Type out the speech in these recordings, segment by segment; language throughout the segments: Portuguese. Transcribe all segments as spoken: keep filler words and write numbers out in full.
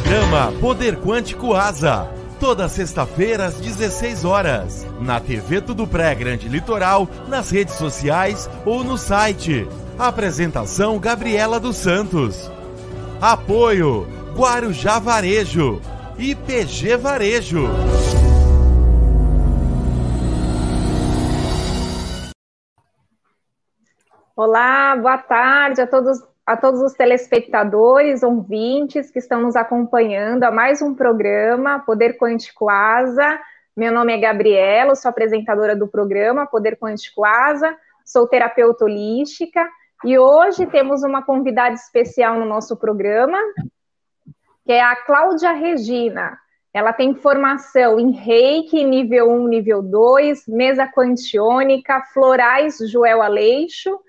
Programa Poder Quântico Asa. Toda sexta-feira às dezesseis horas. Na T V Tudo Pré Grande Litoral, nas redes sociais ou no site. Apresentação Gabriela dos Santos. Apoio Guarujá Varejo e P G Varejo. Olá, boa tarde a todos, a todos os telespectadores, ouvintes que estão nos acompanhando a mais um programa Poder Quântico Asa. Meu nome é Gabriela, sou apresentadora do programa Poder Quântico Asa, sou terapeuta holística e hoje temos uma convidada especial no nosso programa, que é a Cláudia Regina. Ela tem formação em Reiki, nível um, nível dois, mesa quantiônica, florais Joel Aleixo,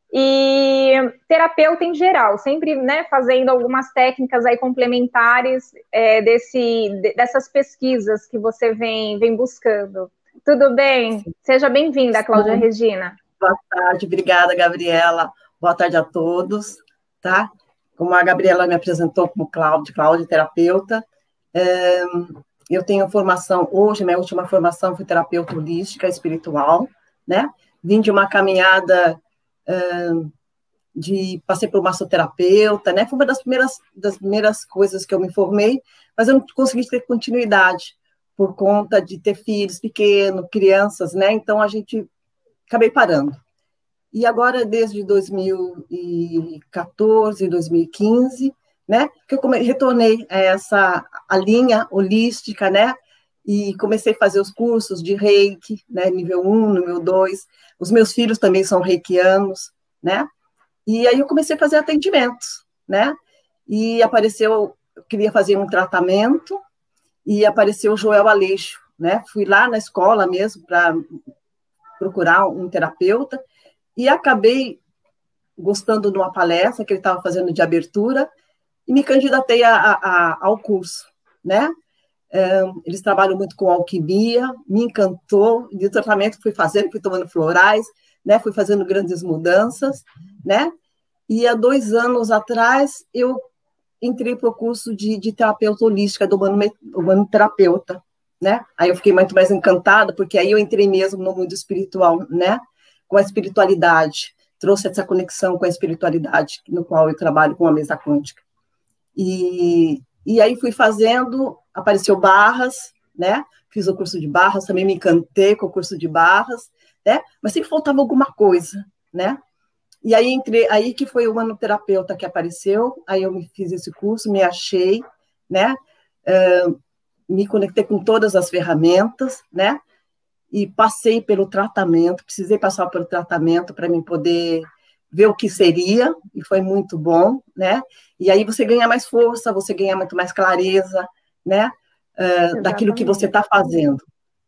e terapeuta em geral, sempre, né, fazendo algumas técnicas aí complementares é, desse, dessas pesquisas que você vem, vem buscando. Tudo bem? Sim. Seja bem-vinda, Cláudia Sim. Regina. Boa tarde, obrigada, Gabriela. Boa tarde a todos, tá? Como a Gabriela me apresentou como Cláudia, Cláudia, terapeuta, é, eu tenho formação, hoje, minha última formação foi terapeuta holística espiritual, né? Vim de uma caminhada... Uh, de passei por massoterapeuta, né? Foi uma das primeiras, das primeiras coisas que eu me formei, mas eu não consegui ter continuidade por conta de ter filhos pequenos, crianças, né? Então a gente acabei parando. E agora, desde dois mil e quatorze, dois mil e quinze, né? Que eu come, retornei a essa a linha holística, né? E comecei a fazer os cursos de Reiki, né, nível um, nível dois, os meus filhos também são reikianos, né, e aí eu comecei a fazer atendimentos, né, e apareceu, eu queria fazer um tratamento, e apareceu o Joel Aleixo, né, fui lá na escola mesmo para procurar um terapeuta, e acabei gostando de uma palestra que ele estava fazendo de abertura, e me candidatei a, a, a, ao curso, né. Um, eles trabalham muito com alquimia, me encantou, e o tratamento fui fazendo, fui tomando florais, né, fui fazendo grandes mudanças, né, e há dois anos atrás eu entrei para o curso de, de terapeuta holística, do humano, humano terapeuta, né, aí eu fiquei muito mais encantada, porque aí eu entrei mesmo no mundo espiritual, né, com a espiritualidade, trouxe essa conexão com a espiritualidade, no qual eu trabalho com a mesa quântica, e... E aí fui fazendo, apareceu Barras, né? Fiz o curso de Barras, também me encantei com o curso de Barras, né? Mas sempre faltava alguma coisa, né? E aí entrei, aí que foi o manoterapeuta que apareceu, aí eu me fiz esse curso, me achei, né? Uh, me conectei com todas as ferramentas, né? E passei pelo tratamento, precisei passar pelo tratamento para mim poder ver o que seria, e foi muito bom, né? E aí você ganha mais força, você ganha muito mais clareza, né? Uh, daquilo que você está fazendo.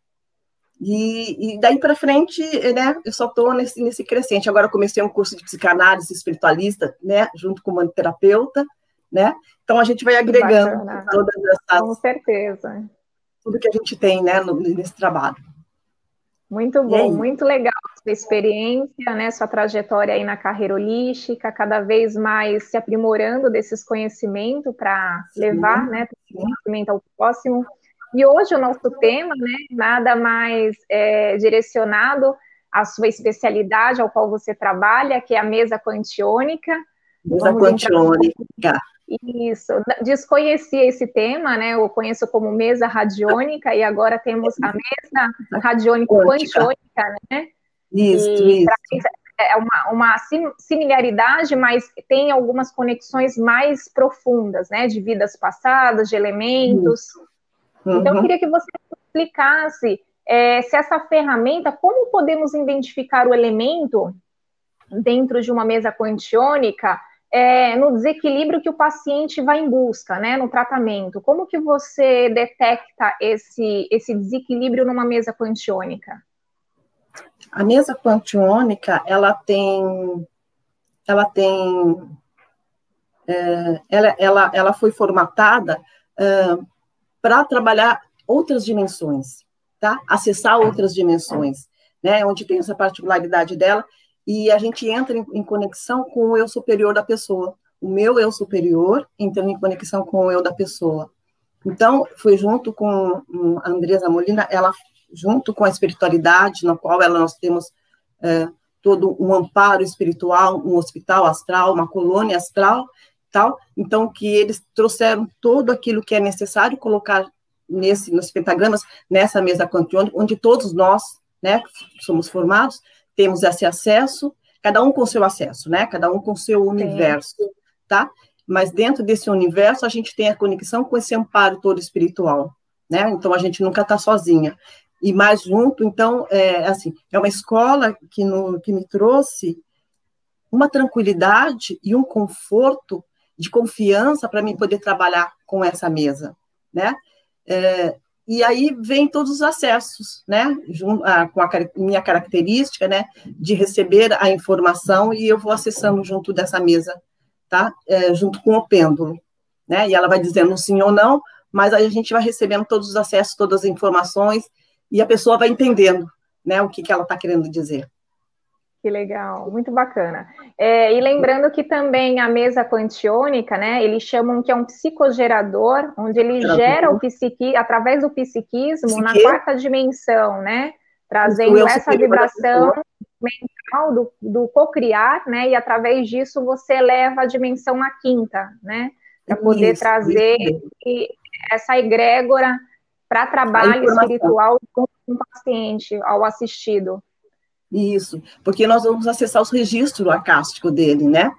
E, e daí para frente, né? Eu só estou nesse, nesse crescente. Agora eu comecei um curso de psicanálise espiritualista, né? Junto com o manoterapeuta, né? Então a gente vai agregando todas essas... Com certeza. Tudo que a gente tem, né? No, nesse trabalho. Muito bom, muito legal sua experiência, né, sua trajetória aí na carreira holística, cada vez mais se aprimorando desses conhecimentos para levar, né, conhecimento ao próximo. E hoje o nosso tema, né, nada mais é, direcionado à sua especialidade, ao qual você trabalha, que é a mesa quantiônica. Mesa quantiônica. Isso, desconhecia esse tema, né? Eu conheço como mesa radiônica e agora temos a mesa radiônica quantiônica, né? Isso, e isso. É uma, uma similaridade, mas tem algumas conexões mais profundas, né? De vidas passadas, de elementos. Uhum. Então, eu queria que você explicasse é, se essa ferramenta, como podemos identificar o elemento dentro de uma mesa quantiônica, É, no desequilíbrio que o paciente vai em busca, né, no tratamento. Como que você detecta esse, esse desequilíbrio numa mesa quantiônica? A mesa quantiônica, ela tem, ela tem, é, ela, ela, ela foi formatada é, para trabalhar outras dimensões, tá? Acessar outras dimensões, né, onde tem essa particularidade dela, e a gente entra em, em conexão com o eu superior da pessoa, o meu eu superior entrando em conexão com o eu da pessoa. Então, foi junto com a Andresa Molina, ela, junto com a espiritualidade, na qual ela, nós temos é, todo um amparo espiritual, um hospital astral, uma colônia astral, tal, então, que eles trouxeram todo aquilo que é necessário colocar nesse, nos pentagramas, nessa mesa quantiônica, onde todos nós, né, somos formados, temos esse acesso, cada um com seu acesso, né, cada um com seu universo, Sim. tá? Mas dentro desse universo, a gente tem a conexão com esse amparo todo espiritual, né? Então, a gente nunca está sozinha. E mais junto, então, é assim, é uma escola que, no, que me trouxe uma tranquilidade e um conforto de confiança para mim poder trabalhar com essa mesa, né? É, e aí vem todos os acessos, né? Junto, a, com a minha característica, né? De receber a informação e eu vou acessando junto dessa mesa, tá? É, junto com o pêndulo, né? E ela vai dizendo sim ou não, mas aí a gente vai recebendo todos os acessos, todas as informações, e a pessoa vai entendendo, né, o que, que ela está querendo dizer. Que legal, muito bacana. É, e lembrando que também a mesa quantiônica, né, eles chamam que é um psicogerador, onde ele Gerador. gera o psiqui, através do psiquismo Psique? na quarta dimensão, né, trazendo essa vibração mental do, do cocriar, né, e através disso você eleva a dimensão à quinta, né, para poder isso, trazer isso. essa egrégora para trabalho espiritual com o paciente, ao assistido. Isso, porque nós vamos acessar os registros acásticos dele, né?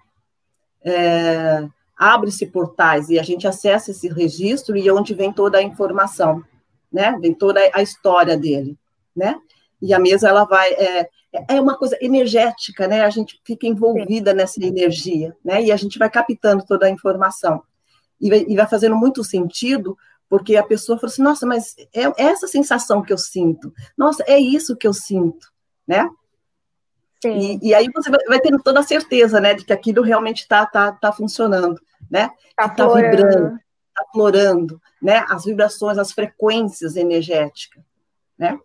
É, abre-se portais e a gente acessa esse registro e é onde vem toda a informação, né? Vem toda a história dele, né? E a mesa, ela vai... É, é uma coisa energética, né? A gente fica envolvida Sim. nessa energia, né? E a gente vai captando toda a informação. E vai, e vai fazendo muito sentido, porque a pessoa fala assim, nossa, mas é essa sensação que eu sinto. Nossa, é isso que eu sinto, né? Sim. E, e aí você vai, vai tendo toda a certeza, né, de que aquilo realmente está tá, tá funcionando, né? Está tá vibrando, está florando, né? As vibrações, as frequências energéticas, né?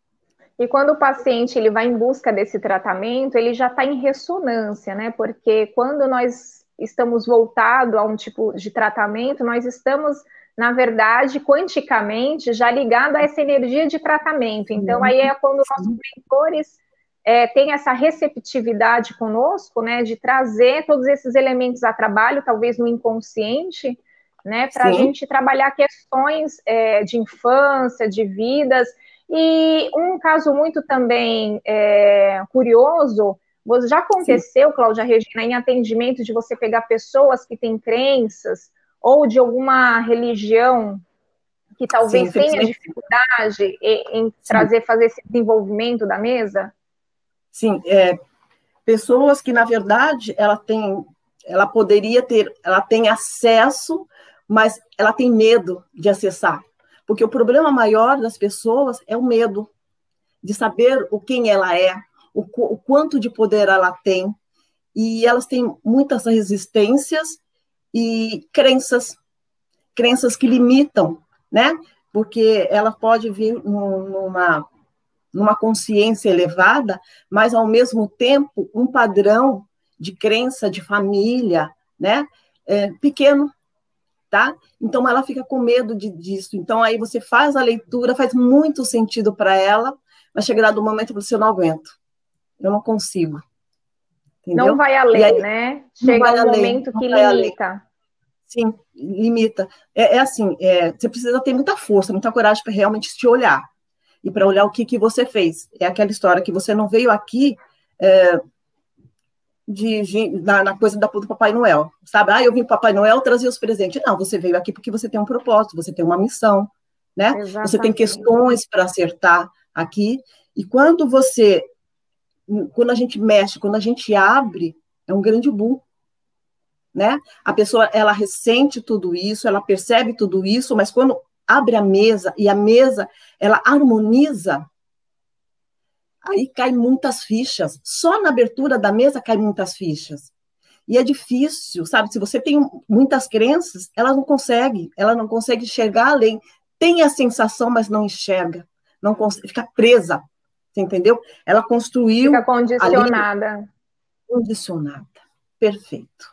E quando o paciente ele vai em busca desse tratamento, ele já está em ressonância, né? Porque quando nós estamos voltados a um tipo de tratamento, nós estamos, na verdade, quanticamente, já ligado a essa energia de tratamento. Então, aí é quando nossos mentores é, têm essa receptividade conosco, né? De trazer todos esses elementos a trabalho, talvez no inconsciente, né? Para a gente trabalhar questões é, de infância, de vidas. E um caso muito também é, curioso, já aconteceu, Sim. Cláudia Regina, em atendimento de você pegar pessoas que têm crenças ou de alguma religião que talvez Sim, tenha dificuldade em, em trazer, fazer esse desenvolvimento da mesa? Sim, é, pessoas que, na verdade, ela tem, ela poderia ter, ela tem acesso, mas ela tem medo de acessar. Porque o problema maior das pessoas é o medo de saber o quem ela é, o, o quanto de poder ela tem, e elas têm muitas resistências e crenças, crenças que limitam, né? Porque ela pode vir numa, numa consciência elevada, mas, ao mesmo tempo, um padrão de crença de família, né? É, pequeno, tá? Então, ela fica com medo de, disso. Então, aí você faz a leitura, faz muito sentido para ela, mas chega do momento que você não aguento. Eu não consigo. Entendeu? Não vai além, aí, né? Chega um além, momento que limita. Além. Sim, limita. É, é assim, é, você precisa ter muita força, muita coragem para realmente te olhar. E para olhar o que, que você fez. É aquela história que você não veio aqui... É, De, de, na, na coisa da, do Papai Noel, sabe? Ah, eu vim para Papai Noel trazer os presentes. Não, você veio aqui porque você tem um propósito, você tem uma missão, né? Exatamente. Você tem questões para acertar aqui, e quando você, quando a gente mexe, quando a gente abre, é um grande boom, né? A pessoa, ela ressente tudo isso, ela percebe tudo isso, mas quando abre a mesa, e a mesa, ela harmoniza, aí cai muitas fichas. Só na abertura da mesa cai muitas fichas. E é difícil, sabe? Se você tem muitas crenças, ela não consegue, ela não consegue enxergar além. Tem a sensação, mas não enxerga. Não consegue, fica presa, você entendeu? Ela construiu... Fica condicionada. Ali, condicionada. Perfeito.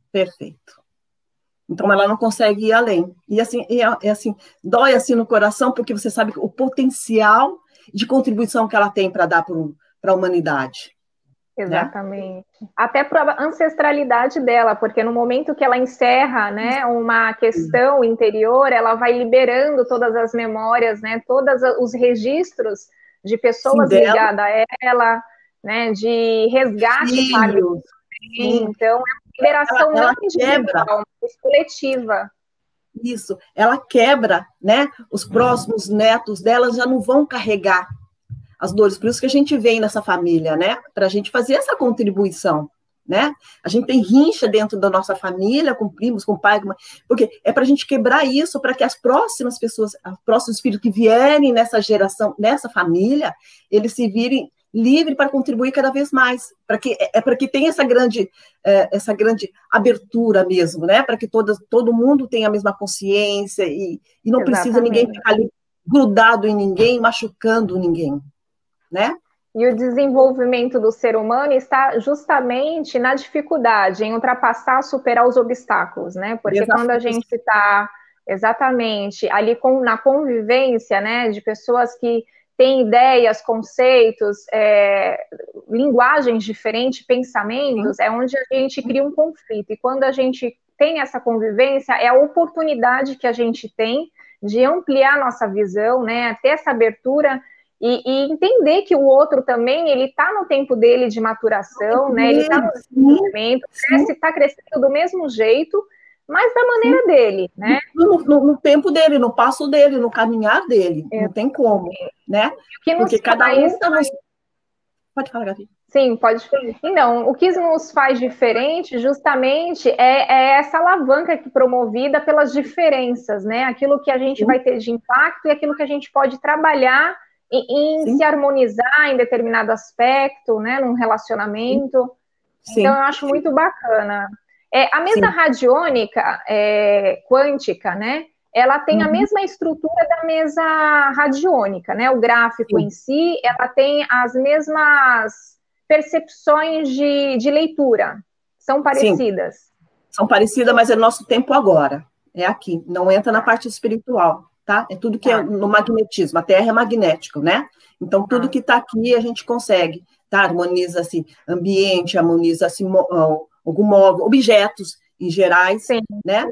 Perfeito. Então, ela não consegue ir além. E, assim, é, é assim, dói assim no coração, porque você sabe o potencial de contribuição que ela tem para dar para a humanidade. Exatamente. Né? Até para a ancestralidade dela, porque no momento que ela encerra, né, uma questão interior, ela vai liberando todas as memórias, né, todos os registros de pessoas Sim, ligadas a ela, né, de resgate para o Então, é uma liberação ela, ela não individual, mas coletiva. Isso, ela quebra, né? Os próximos netos dela já não vão carregar as dores, por isso que a gente vem nessa família, né? Para a gente fazer essa contribuição, né? A gente tem rincha dentro da nossa família, com primos, com pai, com mãe, porque é para a gente quebrar isso, para que as próximas pessoas, os próximos filhos que vierem nessa geração, nessa família, eles se virem livre para contribuir cada vez mais, para que é para que tenha essa grande é, essa grande abertura mesmo, né? Para que todas, todo mundo tenha a mesma consciência e, e não Exatamente. Precisa ninguém ficar ali grudado em ninguém, machucando ninguém, né? E o desenvolvimento do ser humano está justamente na dificuldade em ultrapassar, superar os obstáculos, né? Porque Exatamente. Quando a gente está exatamente ali com, na convivência, né, de pessoas que tem ideias, conceitos, é, linguagens diferentes, pensamentos, Sim. é onde a gente cria um conflito. E quando a gente tem essa convivência, é a oportunidade que a gente tem de ampliar nossa visão, né, ter essa abertura e, e entender que o outro também, ele está no tempo dele de maturação, né, ele está no desenvolvimento, cresce, está crescendo do mesmo jeito, mas da maneira Sim. dele, né? No, no, no tempo dele, no passo dele, no caminhar dele, é. Não tem como, né? Que Porque cada um está nos... Pode falar, Gabi. Sim, pode. Então, o que nos faz diferente, justamente, é, é essa alavanca que promovida pelas diferenças, né? Aquilo que a gente Sim. vai ter de impacto e aquilo que a gente pode trabalhar em, em se harmonizar em determinado aspecto, né? Num relacionamento. Sim. Então, eu acho muito bacana. É, a mesa Sim. radiônica é, quântica, né? Ela tem uhum. a mesma estrutura da mesa radiônica, né? O gráfico Sim. em si, ela tem as mesmas percepções de, de leitura. São parecidas. Sim. São parecidas, mas é nosso tempo agora. É aqui. Não entra na parte espiritual, tá? É tudo que tá. é no magnetismo. A Terra é magnético, né? Então, tudo tá. que está aqui a gente consegue, tá? Harmoniza-se ambiente, harmoniza-se algum móvel, objetos em gerais, Sim. né?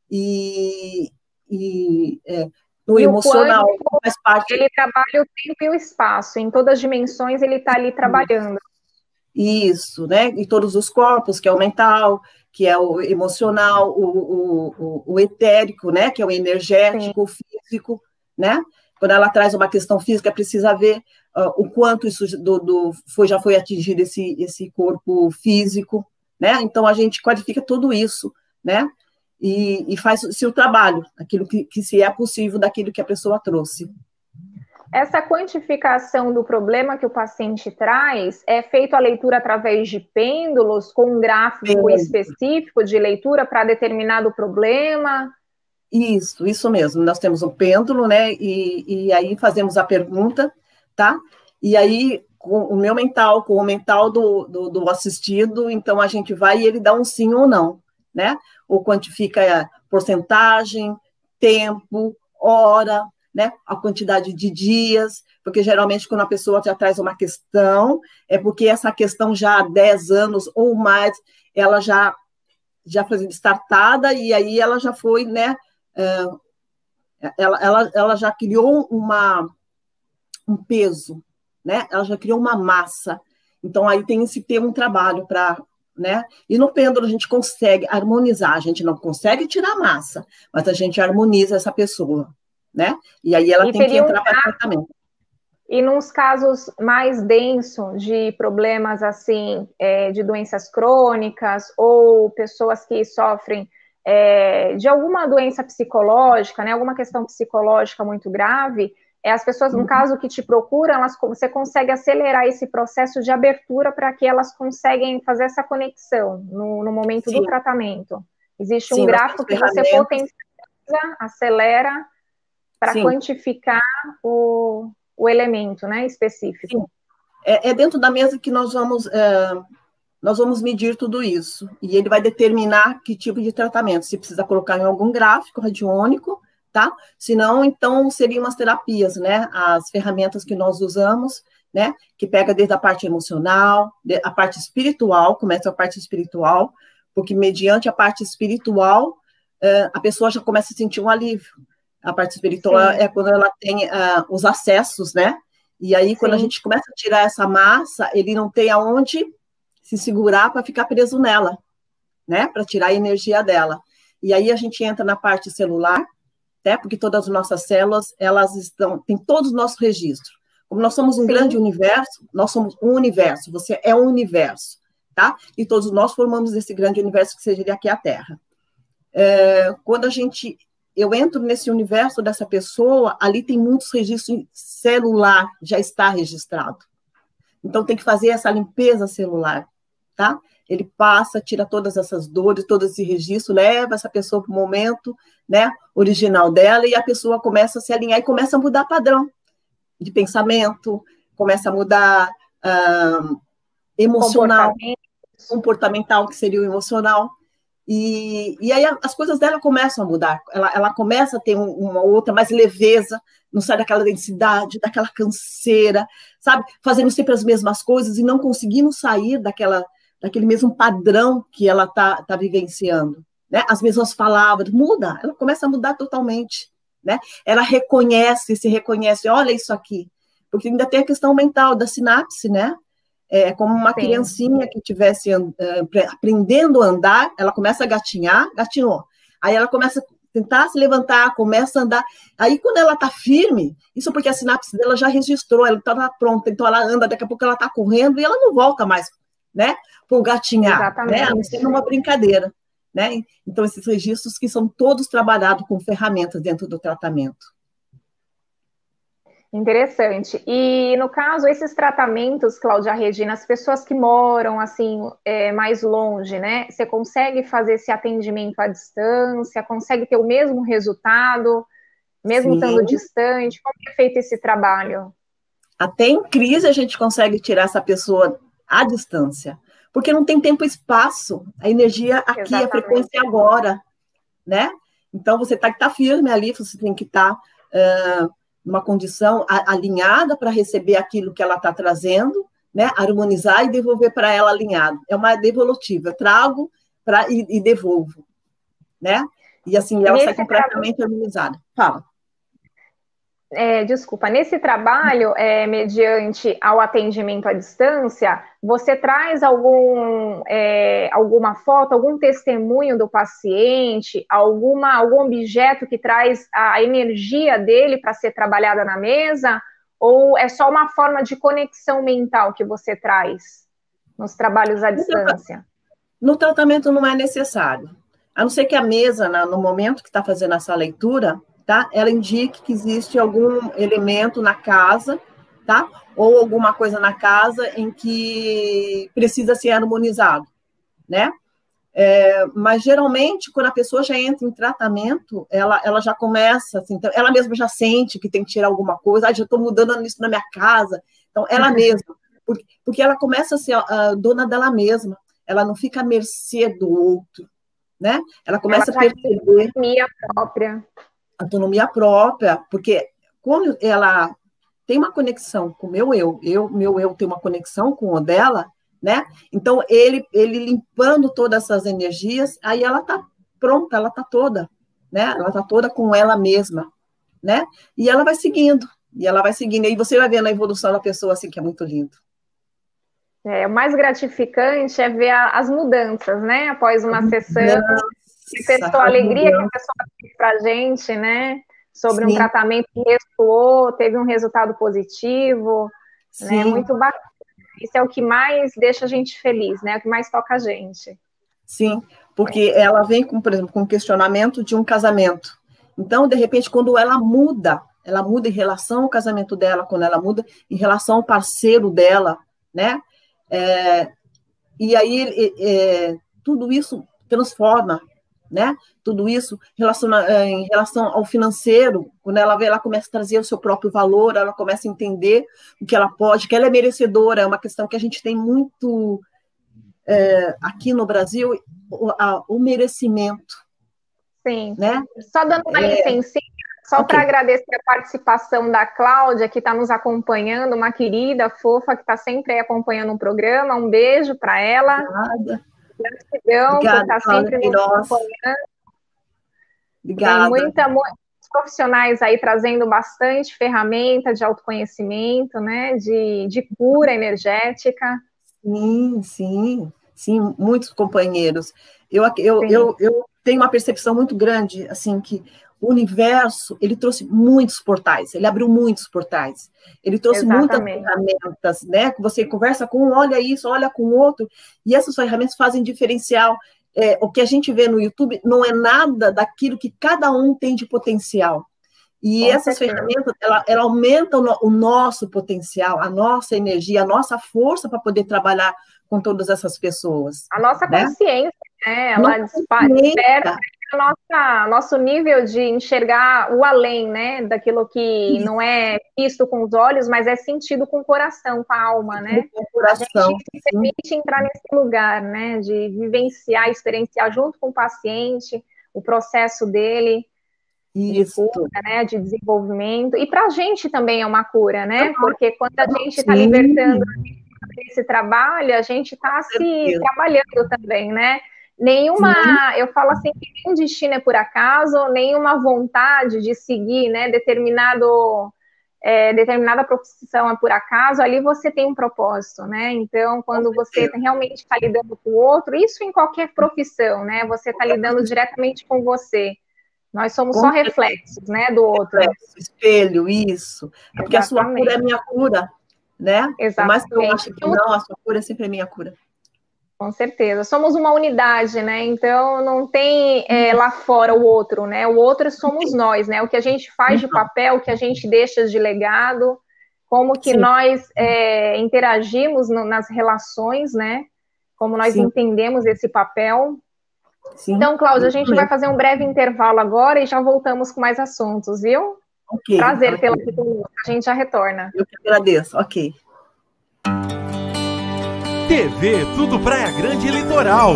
E, e é, no e emocional o faz parte. Ele trabalha o tempo e o espaço, em todas as dimensões ele está ali trabalhando. Isso, né? E todos os corpos, que é o mental, que é o emocional, o, o, o, o etérico, né? Que é o energético, Sim. o físico, né? Quando ela traz uma questão física, precisa ver uh, o quanto isso do, do, foi, já foi atingido esse, esse corpo físico, né? Então, a gente qualifica tudo isso, né? E, e faz o seu trabalho, aquilo que, que se é possível daquilo que a pessoa trouxe. Essa quantificação do problema que o paciente traz é feito a leitura através de pêndulos, com um gráfico é. específico de leitura para determinado problema? Isso, isso mesmo. Nós temos um pêndulo, né? E, e aí fazemos a pergunta, tá? E aí, com o meu mental, com o mental do, do, do assistido, então a gente vai e ele dá um sim ou não, né? Ou quantifica a porcentagem, tempo, hora, né? A quantidade de dias, porque geralmente quando a pessoa já traz uma questão, é porque essa questão já há dez anos ou mais, ela já, já foi startada e aí ela já foi, né? Uh, ela, ela, ela já criou uma, um peso, né? Ela já criou uma massa. Então, aí tem que ter um trabalho para... Né? E no pêndulo a gente consegue harmonizar, a gente não consegue tirar massa, mas a gente harmoniza essa pessoa, né? E aí ela e tem que entrar um para tratamento. E nos casos mais densos de problemas assim, é, de doenças crônicas ou pessoas que sofrem é, de alguma doença psicológica, né? Alguma questão psicológica muito grave, é, as pessoas, no caso, que te procuram, elas, você consegue acelerar esse processo de abertura para que elas conseguem fazer essa conexão no, no momento Sim. do tratamento. Existe Sim, um gráfico que você potencializa, acelera, para quantificar o, o elemento, né, específico. É, é dentro da mesa que nós vamos... É, nós vamos medir tudo isso, e ele vai determinar que tipo de tratamento, se precisa colocar em algum gráfico radiônico, tá? Se não, então, seriam as terapias, né? As ferramentas que nós usamos, né? Que pega desde a parte emocional, a parte espiritual, começa a parte espiritual, porque mediante a parte espiritual, a pessoa já começa a sentir um alívio. A parte espiritual Sim. é quando ela tem uh, os acessos, né? E aí, quando Sim. a gente começa a tirar essa massa, ele não tem aonde se segurar para ficar preso nela, né? Para tirar a energia dela. E aí a gente entra na parte celular, né? Porque todas as nossas células, elas estão, tem todos os nossos registros. Como nós somos um Sim. grande universo, nós somos um universo, você é um universo, tá? E todos nós formamos esse grande universo que seja aqui a Terra. É, quando a gente, eu entro nesse universo dessa pessoa, ali tem muitos registros celular, já está registrado. Então tem que fazer essa limpeza celular, tá? Ele passa, tira todas essas dores, todo esse registro, leva essa pessoa para o momento, né, original dela, e a pessoa começa a se alinhar e começa a mudar padrão de pensamento, começa a mudar uh, emocional, comportamental, que seria o emocional, e, e aí as coisas dela começam a mudar, ela, ela começa a ter um, uma outra, mais leveza, não sai daquela densidade, daquela canseira, sabe, fazendo sempre as mesmas coisas e não conseguindo sair daquela, daquele mesmo padrão que ela está tá vivenciando, né? As mesmas palavras, muda, ela começa a mudar totalmente, né? Ela reconhece, se reconhece, olha isso aqui, porque ainda tem a questão mental da sinapse, né? É como uma Sim. criancinha que estivesse uh, aprendendo a andar, ela começa a gatinhar, gatinhou, aí ela começa a tentar se levantar, começa a andar, aí quando ela está firme, isso porque a sinapse dela já registrou, ela está pronta, então ela anda, daqui a pouco ela está correndo e ela não volta mais, né? Para o gatinhar, Exatamente. né? A não ser uma brincadeira, né? Então esses registros que são todos trabalhados com ferramentas dentro do tratamento. Interessante. E, no caso, esses tratamentos, Cláudia Regina, as pessoas que moram, assim, é, mais longe, né? Você consegue fazer esse atendimento à distância? Consegue ter o mesmo resultado, mesmo Sim. estando distante? Como é feito esse trabalho? Até em crise a gente consegue tirar essa pessoa à distância, porque não tem tempo e espaço. A energia aqui, Exatamente. a frequência é agora, né? Então, você tem que estar firme ali, você tem que estar... Uh, numa condição alinhada para receber aquilo que ela está trazendo, né? Harmonizar e devolver para ela alinhado. É uma devolutiva, eu trago pra, e, e devolvo, né? E assim, ela sai completamente tra... harmonizada. Fala. É, desculpa, nesse trabalho, é, mediante ao atendimento à distância, você traz algum, é, alguma foto, algum testemunho do paciente, alguma, algum objeto que traz a energia dele para ser trabalhada na mesa, ou é só uma forma de conexão mental que você traz nos trabalhos à distância? No tratamento não é necessário, a não ser que a mesa, no momento que está fazendo essa leitura, tá? Ela indique que existe algum elemento na casa, tá? Ou alguma coisa na casa em que precisa ser harmonizado, né? É, mas, geralmente, quando a pessoa já entra em tratamento, ela, ela já começa, assim, então, ela mesma já sente que tem que tirar alguma coisa, ah, já estou mudando isso na minha casa, então, ela mesma, porque, porque ela começa a ser a dona dela mesma, ela não fica à mercê do outro, né? Ela começa ela a perceber... Autonomia própria. Autonomia própria, porque quando ela tem uma conexão com o meu eu, eu, meu eu tem uma conexão com o dela, né? Então, ele, ele limpando todas essas energias, aí ela tá pronta, ela tá toda, né? Ela tá toda com ela mesma, né? E ela vai seguindo, e ela vai seguindo, e aí você vai vendo a evolução da pessoa, assim, que é muito lindo. É, o mais gratificante é ver a, as mudanças, né? Após uma sessão, a alegria que a pessoa fez pra gente, né? Sobre Sim. um tratamento que ressoou, teve um resultado positivo, Sim. né? Muito bacana. Isso é o que mais deixa a gente feliz, né? O que mais toca a gente. Sim, porque é. ela vem, com, por exemplo, com um questionamento de um casamento. Então, de repente, quando ela muda, ela muda em relação ao casamento dela, quando ela muda em relação ao parceiro dela, né? É, e aí, é, tudo isso transforma, né? Tudo isso relaciona, em relação ao financeiro, quando ela vê, ela começa a trazer o seu próprio valor, ela começa a entender o que ela pode, que ela é merecedora, é uma questão que a gente tem muito é, aqui no Brasil, o, a, o merecimento. Sim. Né? Só dando uma é... licencinha, só okay. para agradecer a participação da Cláudia, que está nos acompanhando, uma querida, fofa, que está sempre aí acompanhando o programa. Um beijo para ela. Obrigada. Gratidão por estar sempre nos acompanhando. Obrigada. Tem muita, muitos profissionais aí trazendo bastante ferramenta de autoconhecimento, né? De, de cura energética. Sim, sim, sim, muitos companheiros. Eu, eu, eu, eu tenho uma percepção muito grande, assim, que o universo, ele trouxe muitos portais, ele abriu muitos portais, ele trouxe Exatamente. muitas ferramentas, né, que você conversa com um, olha isso, olha com o outro, e essas ferramentas fazem diferencial. É, o que a gente vê no YouTube não é nada daquilo que cada um tem de potencial. E com essas certeza. ferramentas, ela, ela aumentam o, o nosso potencial, a nossa energia, a nossa força para poder trabalhar com todas essas pessoas. A nossa né? consciência, né? Ela desperta o nossa, nosso nível de enxergar o além, né? Daquilo que Isso. não é visto com os olhos, mas é sentido com o coração, com a alma, né? Com o coração. A gente se permite entrar nesse lugar, né? De vivenciar, experienciar junto com o paciente, o processo dele. Isso. De cura, né, de desenvolvimento, e para a gente também é uma cura, né, porque quando a gente está libertando esse trabalho, a gente está se trabalhando também, né, nenhuma, Sim. eu falo assim, que nenhum destino é por acaso, nenhuma vontade de seguir, né, determinado, é, determinada profissão é por acaso, ali você tem um propósito, né, então quando você realmente está lidando com o outro, isso em qualquer profissão, né, você está lidando diretamente com você. Nós somos só reflexos, né, do outro. Reflexo, espelho, isso. É porque a sua cura é a minha cura, né? Exatamente. Por mais que eu ache que não, a sua cura é sempre a minha cura. Com certeza. Somos uma unidade, né? Então, não tem é, lá fora o outro, né? O outro somos nós, né? O que a gente faz de papel, o que a gente deixa de legado, como que Sim. nós é, interagimos no, nas relações, né? Como nós Sim. entendemos esse papel. Sim. Então, Cláudia, a gente vai fazer um breve intervalo agora e já voltamos com mais assuntos, viu? Ok. Prazer okay. tê-la aqui conosco. A gente já retorna. Eu que agradeço. Ok. T V Tudo Praia Grande Litoral.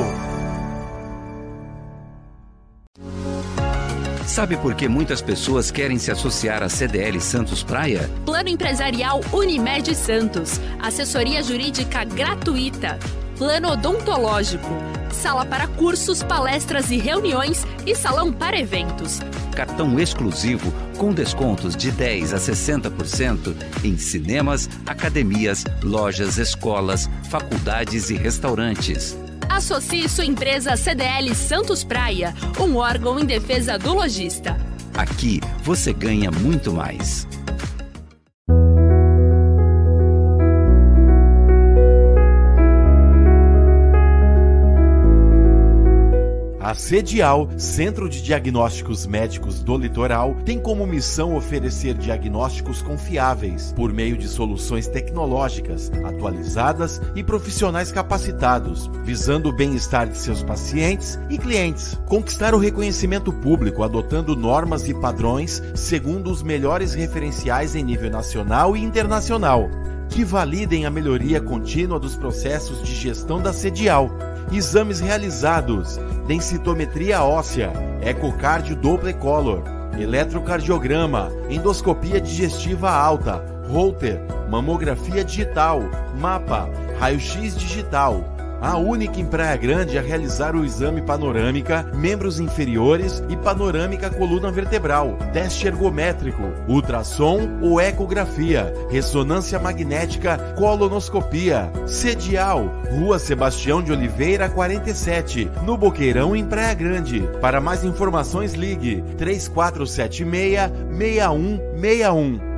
Sabe por que muitas pessoas querem se associar à C D L Santos Praia? Plano Empresarial Unimed Santos. Assessoria jurídica gratuita. Plano odontológico. Sala para cursos, palestras e reuniões e salão para eventos. Cartão exclusivo com descontos de dez a sessenta por cento em cinemas, academias, lojas, escolas, faculdades e restaurantes. Associe sua empresa C D L Santos Praia, um órgão em defesa do lojista. Aqui você ganha muito mais. A CEDIAL, Centro de Diagnósticos Médicos do Litoral, tem como missão oferecer diagnósticos confiáveis por meio de soluções tecnológicas, atualizadas e profissionais capacitados, visando o bem-estar de seus pacientes e clientes. Conquistar o reconhecimento público adotando normas e padrões segundo os melhores referenciais em nível nacional e internacional, que validem a melhoria contínua dos processos de gestão da CEDIAL. Exames realizados: densitometria óssea, ecocardio Doppler color, eletrocardiograma, endoscopia digestiva alta, Holter, mamografia digital, mapa, raio-x digital. A única em Praia Grande a realizar o exame panorâmica, membros inferiores e panorâmica coluna vertebral, teste ergométrico, ultrassom ou ecografia, ressonância magnética, colonoscopia. CEDIAL, Rua Sebastião de Oliveira, quarenta e sete, no Boqueirão, em Praia Grande. Para mais informações, ligue três quatro sete seis, seis um seis um.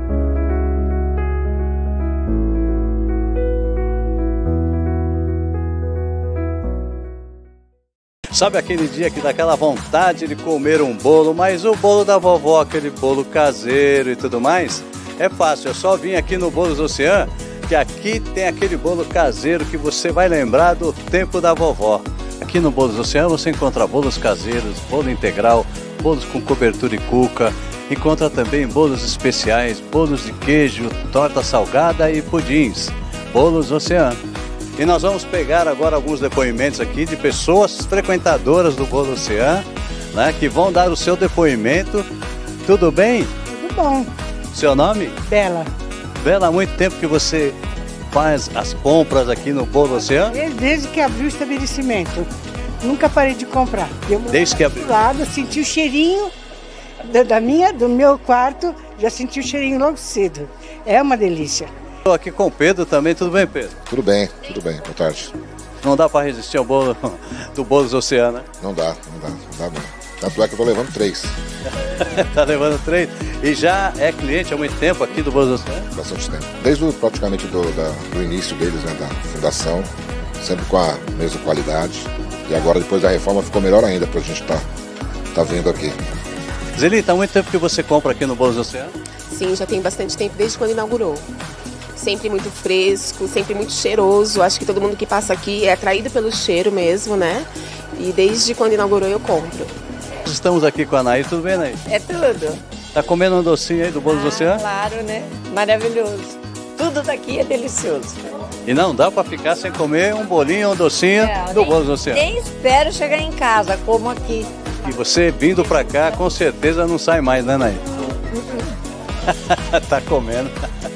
Sabe aquele dia que dá aquela vontade de comer um bolo, mas o bolo da vovó, aquele bolo caseiro e tudo mais? É fácil, é só vir aqui no Bolos Ocean, que aqui tem aquele bolo caseiro que você vai lembrar do tempo da vovó. Aqui no Bolos Ocean você encontra bolos caseiros, bolo integral, bolos com cobertura e cuca, encontra também bolos especiais, bolos de queijo, torta salgada e pudins. Bolos Ocean. E nós vamos pegar agora alguns depoimentos aqui de pessoas frequentadoras do Bolo Ocean, né, que vão dar o seu depoimento. Tudo bem? Tudo bom. Seu nome? Bela. Bela, há muito tempo que você faz as compras aqui no Bolo Ocean? Desde, desde que abriu o estabelecimento. Nunca parei de comprar. Eu desde que abriu? Do lado, senti o cheirinho da, da minha, do meu quarto, já senti o cheirinho logo cedo. É uma delícia. Estou aqui com o Pedro também. Tudo bem, Pedro? Tudo bem, tudo bem. Boa tarde. Não dá para resistir ao bolo do Bolos Ocean, né? Não dá, não dá, não dá não. Tanto é que eu tô levando três. Tá levando três? E já é cliente há muito tempo aqui do Bolos Ocean? Bastante tempo. Desde o, praticamente do, da, do início deles, né, da fundação, sempre com a mesma qualidade. E agora, depois da reforma, ficou melhor ainda pra gente tá, tá vindo aqui. Zelita, há muito tempo que você compra aqui no Bolos Ocean? Sim, já tem bastante tempo, desde quando inaugurou. Sempre muito fresco, sempre muito cheiroso. Acho que todo mundo que passa aqui é atraído pelo cheiro mesmo, né? E desde quando inaugurou eu compro. Estamos aqui com a Anaí, tudo bem, Anaí? É tudo. Tá comendo um docinho aí do Bolos ah, Ocean? Claro, né? Maravilhoso. Tudo daqui é delicioso. E não dá para ficar sem comer um bolinho, um docinho é, do nem, Bolos Ocean. Nem espero chegar em casa, como aqui. E você vindo para cá, com certeza não sai mais, né, Anaí? Tá comendo.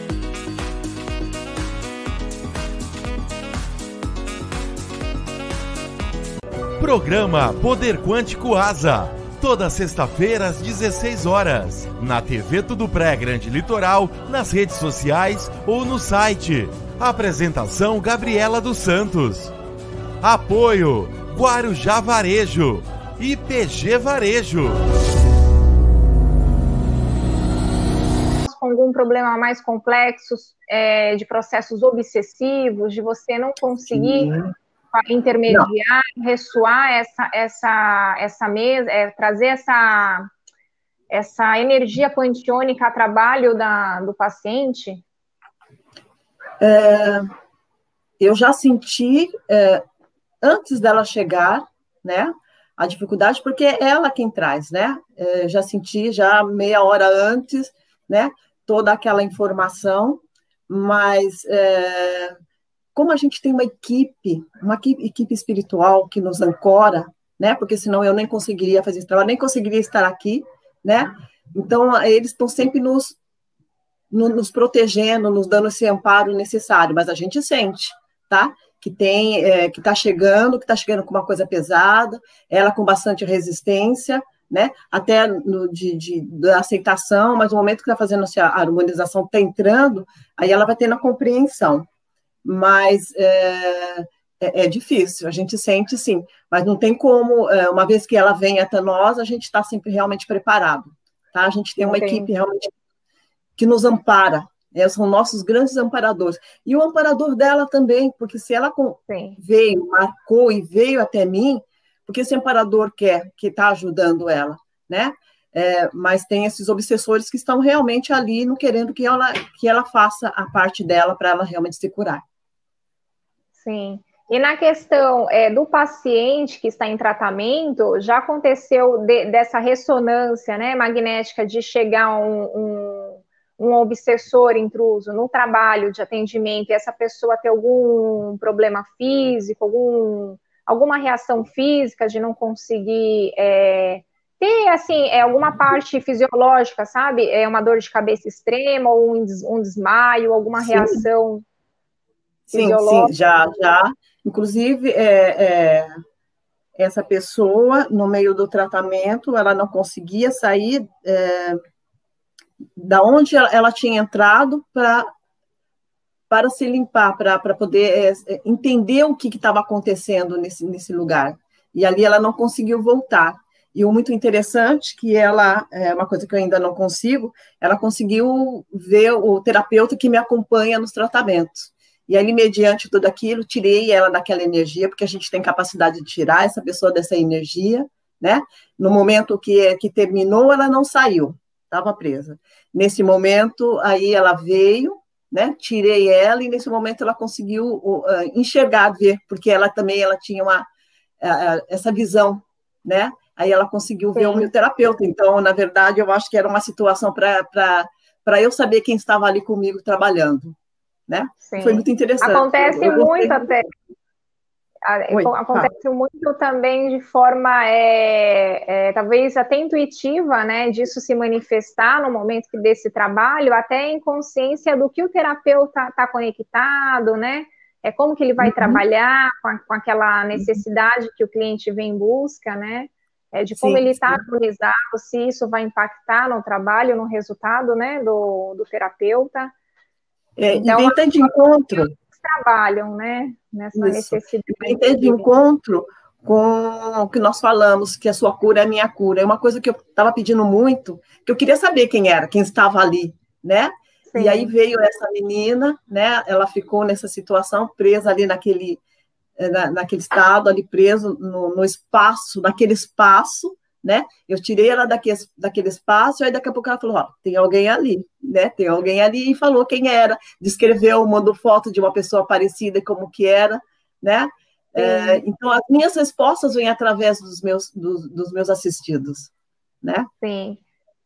Programa Poder Quântico Asa. Toda sexta-feira às dezesseis horas. Na T V Tudo Pré Grande Litoral, nas redes sociais ou no site. Apresentação Gabriela dos Santos. Apoio Guarujá Varejo e P G Varejo. Com algum problema mais complexo, é, de processos obsessivos, de você não conseguir... Sim. Intermediar, não. ressoar essa, essa, essa mesa, é, trazer essa, essa energia panteônica a trabalho da, do paciente? É, eu já senti, é, antes dela chegar, né, a dificuldade, porque é ela quem traz, né? É, já senti já meia hora antes, né, toda aquela informação, mas... É, como a gente tem uma equipe, uma equipe espiritual que nos ancora, né? Porque senão eu nem conseguiria fazer esse trabalho, nem conseguiria estar aqui, né? Então, eles estão sempre nos, nos protegendo, nos dando esse amparo necessário, mas a gente sente, tá? Que tem, é, que está chegando, que está chegando com uma coisa pesada, ela com bastante resistência, né? Até no, de, de, da aceitação, mas no momento que está fazendo a harmonização, está entrando, aí ela vai tendo a compreensão. Mas é, é, é difícil, a gente sente sim, mas não tem como, é, uma vez que ela vem até nós, a gente está sempre realmente preparado, tá? A gente tem uma Entendi. equipe realmente que nos ampara, é, são nossos grandes amparadores, e o amparador dela também, porque se ela com, veio, marcou e veio até mim, porque esse amparador quer, que está ajudando ela, né? É, mas tem esses obsessores que estão realmente ali, não querendo que ela, que ela faça a parte dela para ela realmente se curar. Sim. E na questão é, do paciente que está em tratamento, já aconteceu de, dessa ressonância, né, magnética de chegar um, um, um obsessor intruso no trabalho de atendimento e essa pessoa ter algum problema físico, algum, alguma reação física de não conseguir é, ter, assim, é, alguma parte fisiológica, sabe? É uma dor de cabeça extrema ou um, um desmaio, alguma Sim. reação... Sim, sim, já, já. Inclusive, é, é, essa pessoa, no meio do tratamento, ela não conseguia sair é, da onde ela, ela tinha entrado para para se limpar, para poder é, entender o que estava acontecendo nesse, nesse lugar. E ali ela não conseguiu voltar. E o muito interessante, que ela, é uma coisa que eu ainda não consigo, ela conseguiu ver o terapeuta que me acompanha nos tratamentos. E ali, mediante tudo aquilo, tirei ela daquela energia, porque a gente tem capacidade de tirar essa pessoa dessa energia, né? No momento que, que terminou, ela não saiu, estava presa. Nesse momento, aí ela veio, né? Tirei ela, e nesse momento ela conseguiu uh, enxergar, ver, porque ela também ela tinha uma, uh, essa visão, né? Aí ela conseguiu Sim. ver o meu terapeuta. Então, na verdade, eu acho que era uma situação para eu saber quem estava ali comigo trabalhando. né? Sim. Foi muito interessante. Acontece eu, eu muito até. Oi, Acontece fala. muito também de forma, é, é, talvez até intuitiva, né, disso se manifestar no momento desse trabalho, até em consciência do que o terapeuta está conectado, né, é como que ele vai uhum. trabalhar com, a, com aquela necessidade que o cliente vem em busca, né, é, de como sim, ele está harmonizado, se isso vai impactar no trabalho, no resultado, né, do, do terapeuta. É, então, e vem até de encontro. Trabalham, né, nessa Isso. necessidade. Vem até de encontro com o que nós falamos, que a sua cura é a minha cura. É uma coisa que eu estava pedindo muito, que eu queria saber quem era, quem estava ali, né? Sim. E aí veio essa menina, né? Ela ficou nessa situação, presa ali naquele, na, naquele estado, ali preso no, no espaço, naquele espaço, né? Eu tirei ela daquele, daquele espaço, e aí daqui a pouco ela falou, ó, tem alguém ali, né? Tem alguém ali, e falou quem era, descreveu, mandou foto de uma pessoa parecida, como que era, né? É, então, as minhas respostas vêm através dos meus, dos, dos meus assistidos, né? Sim.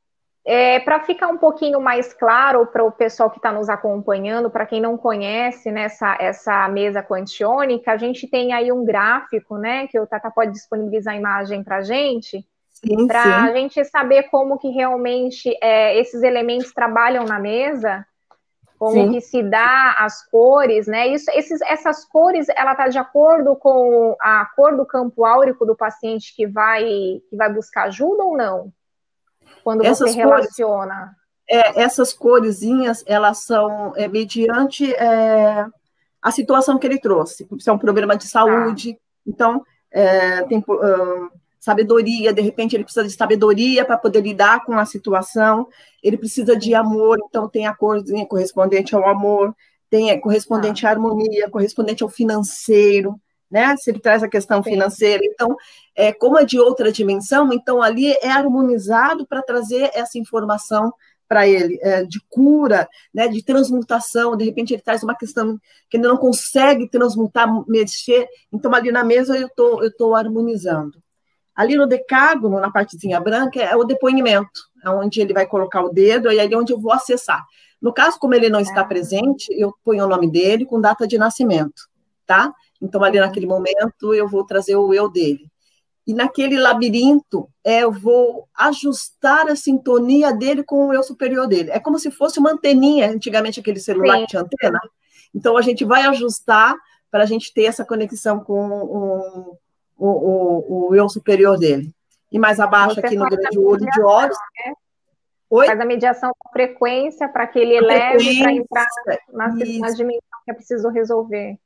É, para ficar um pouquinho mais claro para o pessoal que está nos acompanhando, para quem não conhece nessa né, essa mesa quantiônica, a gente tem aí um gráfico, né? Que o Tata pode disponibilizar a imagem para a gente, para a gente saber como que realmente é, esses elementos trabalham na mesa, como sim. que se dá as cores, né? Isso, esses, essas cores, ela está de acordo com a cor do campo áurico do paciente que vai, que vai buscar ajuda ou não? Quando essas você relaciona. Cores, é, essas coresinhas, elas são é, mediante é, a situação que ele trouxe. Se é um problema de saúde, ah. então é, tem... Um, sabedoria, de repente ele precisa de sabedoria para poder lidar com a situação, ele precisa de amor, então tem a corzinha correspondente ao amor, tem a correspondente ah. à harmonia, correspondente ao financeiro, né? Se ele traz a questão Sim. financeira, então, é, como é de outra dimensão, então ali é harmonizado para trazer essa informação para ele, é, de cura, né, de transmutação, de repente ele traz uma questão que ele não consegue transmutar, mexer, então ali na mesa eu tô, eu tô harmonizando. Ali no decágono, na partezinha branca, é o depoimento, é onde ele vai colocar o dedo, e aí é onde eu vou acessar. No caso, como ele não está presente, eu ponho o nome dele com data de nascimento, tá? Então, ali naquele momento, eu vou trazer o eu dele. E naquele labirinto, é, eu vou ajustar a sintonia dele com o eu superior dele. É como se fosse uma anteninha, antigamente aquele celular Sim. que tinha antena. Então, a gente vai ajustar para a gente ter essa conexão com um... O, o, o eu superior dele. E mais abaixo, Você aqui no grande olho de Horus. Né? Oi? Faz a mediação com frequência para que ele eleve para entrar na, na dimensão que é preciso resolver.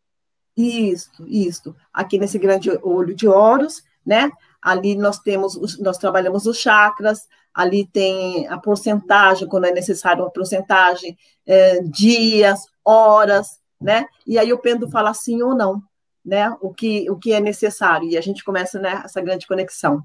Isso, isso. Aqui nesse grande olho de Horus, né? Ali nós temos, nós trabalhamos os chakras, ali tem a porcentagem, quando é necessário uma porcentagem, é, dias, horas, né? E aí o pêndulo fala sim ou não. Né, o, que, o que é necessário, e a gente começa né, essa grande conexão.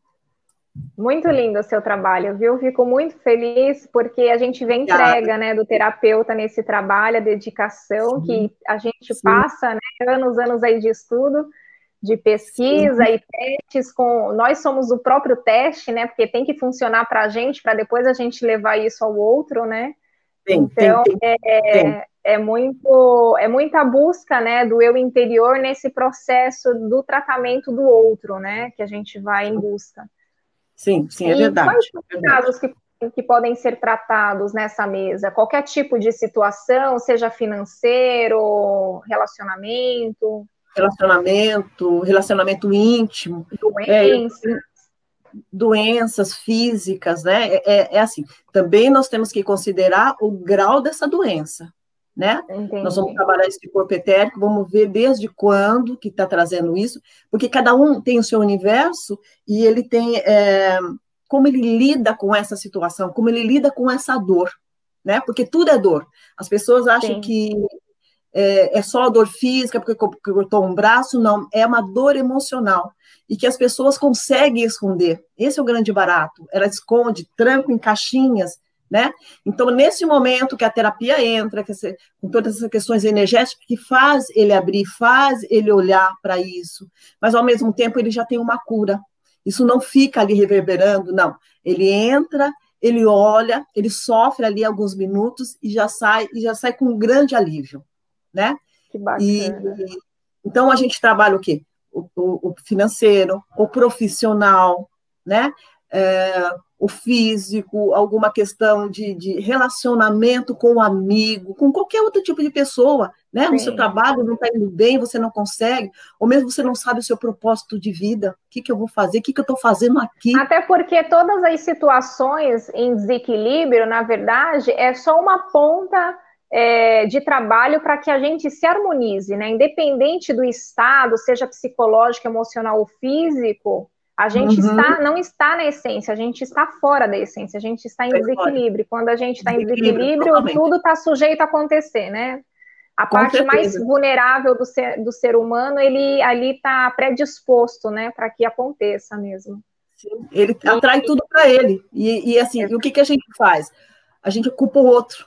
Muito lindo o seu trabalho, viu? Fico muito feliz, porque a gente vê entrega né, do terapeuta nesse trabalho, a dedicação, sim, que a gente sim. passa né, anos, anos aí de estudo, de pesquisa sim. e testes com... Nós somos o próprio teste, né? Porque tem que funcionar para a gente, para depois a gente levar isso ao outro, né? Tem, então, tem, tem, é, tem. É, muito, é muita busca, né, do eu interior nesse processo do tratamento do outro, né, que a gente vai em busca. Sim, sim, é verdade. E quais são os casos que, que podem ser tratados nessa mesa? Qualquer tipo de situação, seja financeiro, relacionamento... Relacionamento, relacionamento íntimo. Doença. É, doenças físicas, né? É, é assim, também nós temos que considerar o grau dessa doença, né? Entendi. Nós vamos trabalhar esse corpo etérico, vamos ver desde quando que está trazendo isso, porque cada um tem o seu universo e ele tem é, como ele lida com essa situação, como ele lida com essa dor, né? Porque tudo é dor. As pessoas acham Sim. que é, é só a dor física, porque cortou um braço, não, é uma dor emocional, e que as pessoas conseguem esconder. Esse é o grande barato, ela esconde, tranca em caixinhas, né? Então, nesse momento que a terapia entra, que essa, com todas essas questões energéticas, que faz ele abrir, faz ele olhar para isso, mas ao mesmo tempo ele já tem uma cura. Isso não fica ali reverberando, não. Ele entra, ele olha, ele sofre ali alguns minutos e já sai, e já sai com um grande alívio, né? Que bacana. E, então, a gente trabalha o quê? O, o, o financeiro, o profissional, né? É, o físico, alguma questão de, de relacionamento com o amigo, com qualquer outro tipo de pessoa, né? Sim. No seu trabalho não está indo bem, você não consegue, ou mesmo você não sabe o seu propósito de vida, o que, que eu vou fazer, o que, que eu estou fazendo aqui. Até porque todas as situações em desequilíbrio, na verdade, é só uma ponta é, de trabalho para que a gente se harmonize, né? Independente do estado, seja psicológico, emocional ou físico, a gente uhum. está, não está na essência, a gente está fora da essência, a gente está em desequilíbrio. Quando a gente está em desequilíbrio, totalmente. Tudo está sujeito a acontecer, né? A Com parte certeza. mais vulnerável do ser, do ser humano, ele ali está predisposto, né, para que aconteça mesmo. Sim, ele e, atrai tudo para ele. E, e assim, é. e o que, que a gente faz? A gente culpa o outro.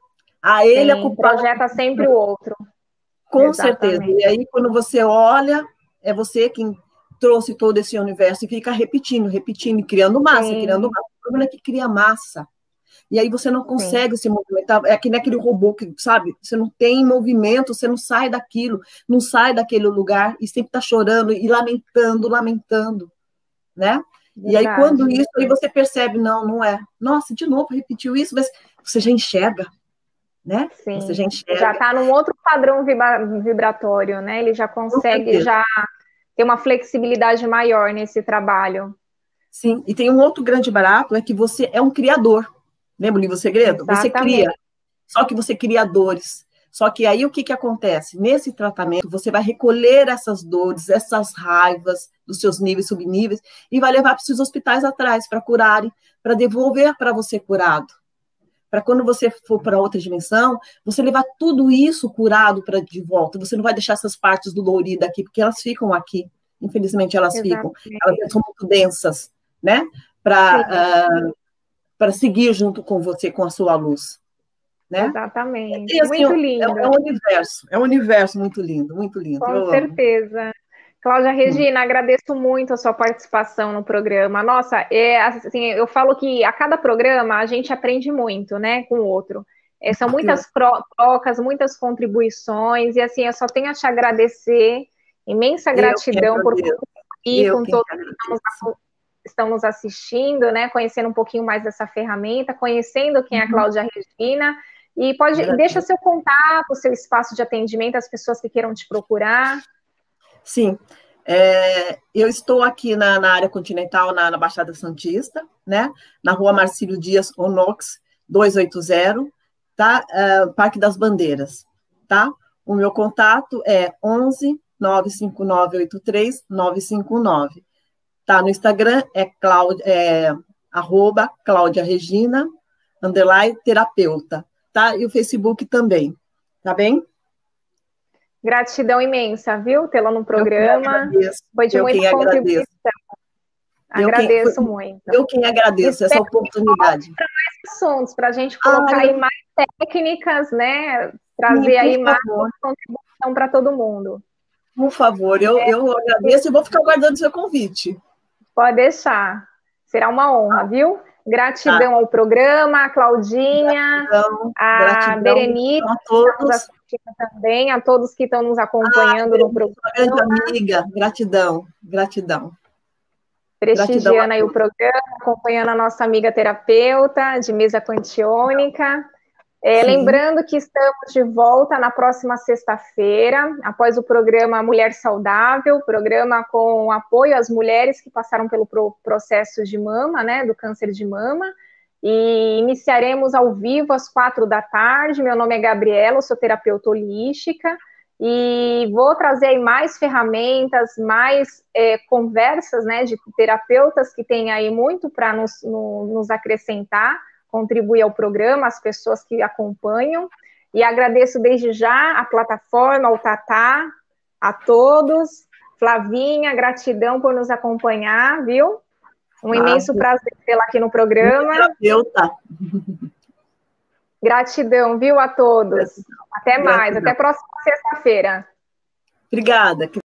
A ele Sim, é culpado. Projeta sempre o outro. Com Exatamente. certeza. E aí, quando você olha, é você quem trouxe todo esse universo e fica repetindo, repetindo, criando massa, Sim. criando massa. O problema é que cria massa. E aí você não consegue Sim. se movimentar, é que nem aquele robô que, sabe, você não tem movimento, você não sai daquilo, não sai daquele lugar, e sempre está chorando, e lamentando, lamentando, né? Verdade. E aí quando isso, aí você percebe, não, não é. Nossa, de novo, repetiu isso, mas você já enxerga, né? Sim. Você já enxerga. Já está num outro padrão vibratório, né? Ele já consegue, já ter uma flexibilidade maior nesse trabalho. Sim, e tem um outro grande barato, é que você é um criador. Lembra o livro Segredo? Exatamente. Você cria, só que você cria dores. Só que aí o que, que acontece? Nesse tratamento, você vai recolher essas dores, essas raivas dos seus níveis, subníveis, e vai levar para os seus hospitais atrás, para curarem, para devolver para você curado. Para quando você for para outra dimensão, você levar tudo isso curado para de volta. Você não vai deixar essas partes doloridas aqui, porque elas ficam aqui. Infelizmente, elas Exatamente. ficam. Elas são muito densas, né? Para... para seguir junto com você, com a sua luz. Né? Exatamente. E, assim, muito lindo. É, é um universo, é um universo muito lindo, muito lindo. Com eu certeza. Amo. Cláudia Regina, hum. agradeço muito a sua participação no programa. Nossa, é, assim, eu falo que a cada programa a gente aprende muito, né, com o outro. É, são muitas trocas, muitas contribuições, e assim, eu só tenho a te agradecer, imensa gratidão por ir com todos que estamos estão nos assistindo, né, conhecendo um pouquinho mais dessa ferramenta, conhecendo quem é a Cláudia Regina, e pode, Maravilha. deixa seu contato, seu espaço de atendimento, as pessoas que queiram te procurar. Sim, é, eu estou aqui na, na área continental, na, na Baixada Santista, né, na rua Marcílio Dias, Onox, duzentos e oitenta, tá, uh, Parque das Bandeiras, tá, o meu contato é onze, nove cinco nove oito três, nove cinco nove. Tá, no Instagram é, Cláudia, é arroba Cláudia Regina, underline terapeuta, tá? E o Facebook também, tá bem? Gratidão imensa, viu? Tê-la no programa. Foi de eu muita contribuição. Agradeço, agradeço muito. Eu quem agradeço essa oportunidade. Para mais assuntos, para a gente colocar ah, aí mais técnicas, né? Trazer sim, aí mais favor. contribuição para todo mundo. Por favor, eu, é. eu agradeço e vou ficar aguardando o seu convite. Pode deixar. Será uma honra, viu? Gratidão tá. ao programa, a Claudinha, gratidão, a gratidão Berenice, a todos. Também, a todos que estão nos acompanhando ah, no programa. Grande amiga, gratidão, gratidão. Prestigiando gratidão aí o programa, acompanhando a nossa amiga terapeuta de mesa quantiônica. É, lembrando que estamos de volta na próxima sexta-feira, após o programa Mulher Saudável, programa com apoio às mulheres que passaram pelo processo de mama, né, do câncer de mama, e iniciaremos ao vivo às quatro da tarde. Meu nome é Gabriela, eu sou terapeuta holística, e vou trazer aí mais ferramentas, mais é, conversas, né, de terapeutas que têm aí muito para nos, no, nos acrescentar, contribuir ao programa, as pessoas que acompanham, e agradeço desde já a plataforma, ao Tatá, a todos. Flavinha, gratidão por nos acompanhar, viu? Um ah, imenso prazer tê-la aqui no programa. Terapeuta. Gratidão, viu, a todos. Até mais, gratidão. Até a próxima sexta-feira. Obrigada,